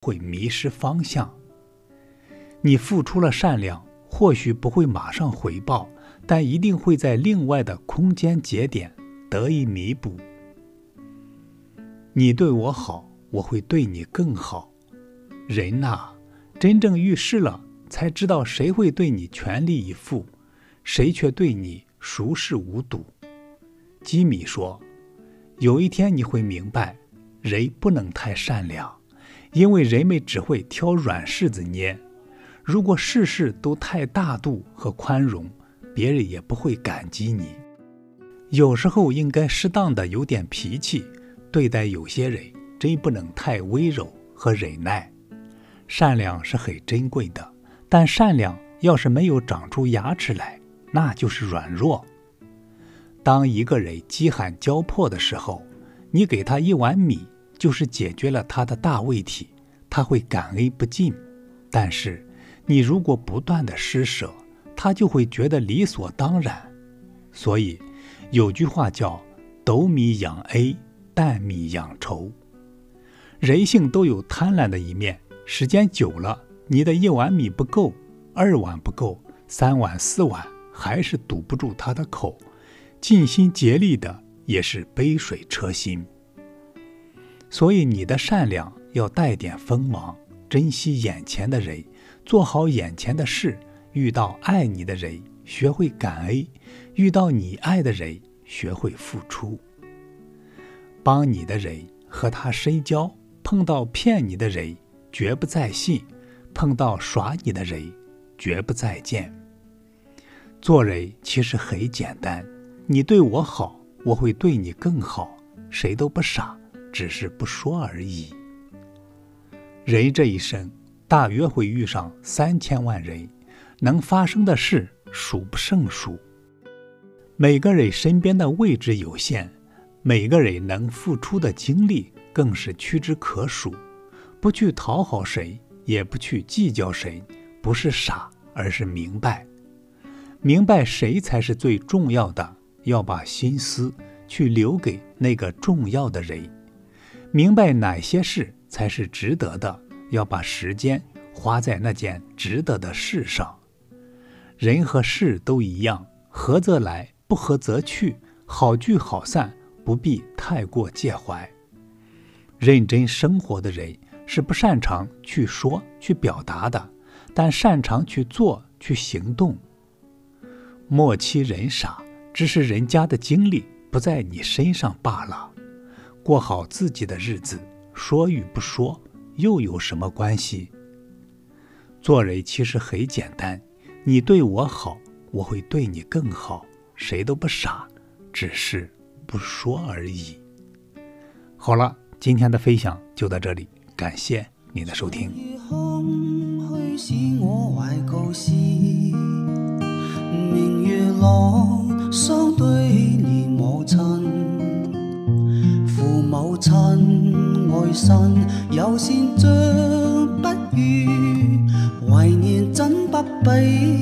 会迷失方向。你付出了善良，或许不会马上回报，但一定会在另外的空间节点得以弥补。你对我好，我会对你更好。人呐，真正遇事了，才知道谁会对你全力以赴，谁却对你熟视无睹。基米说，有一天你会明白，人不能太善良，因为人们只会挑软柿子捏。如果事事都太大度和宽容，别人也不会感激你。有时候应该适当的有点脾气，对待有些人真不能太温柔和忍耐。善良是很珍贵的，但善良要是没有长出牙齿来，那就是软弱。当一个人饥寒交迫的时候，你给他一碗米，就是解决了他的大问题，他会感恩不尽。但是你如果不断的施舍，他就会觉得理所当然。所以有句话叫斗米养恩，担米养仇。人性都有贪婪的一面，时间久了，你的一碗米不够，2碗不够，3碗4碗还是堵不住他的口，尽心竭力的也是杯水车薪。所以你的善良要带点锋芒，珍惜眼前的人，做好眼前的事，遇到爱你的人，学会感恩，遇到你爱的人，学会付出。帮你的人和他深交，碰到骗你的人，绝不再信，碰到耍你的人，绝不再见。做人其实很简单，你对我好，我会对你更好，谁都不傻，只是不说而已。人这一生大约会遇上3000万人，能发生的事数不胜数。每个人身边的位置有限，每个人能付出的精力更是屈指可数。不去讨好谁，也不去计较谁，不是傻，而是明白。明白谁才是最重要的，要把心思去留给那个重要的人。明白哪些事才是值得的，要把时间花在那件值得的事上。人和事都一样，合则来，不合则去，好聚好散，不必太过介怀。认真生活的人是不擅长去说去表达的，但擅长去做去行动。莫欺人傻，只是人家的精力不在你身上罢了。过好自己的日子，说与不说又有什么关系？做人其实很简单，你对我好，我会对你更好，谁都不傻，只是不说而已。好了，今天的分享就到这里，感谢您的收听。 明月朗，相对念母亲，父母亲爱身，有善将不渝，怀念真不比。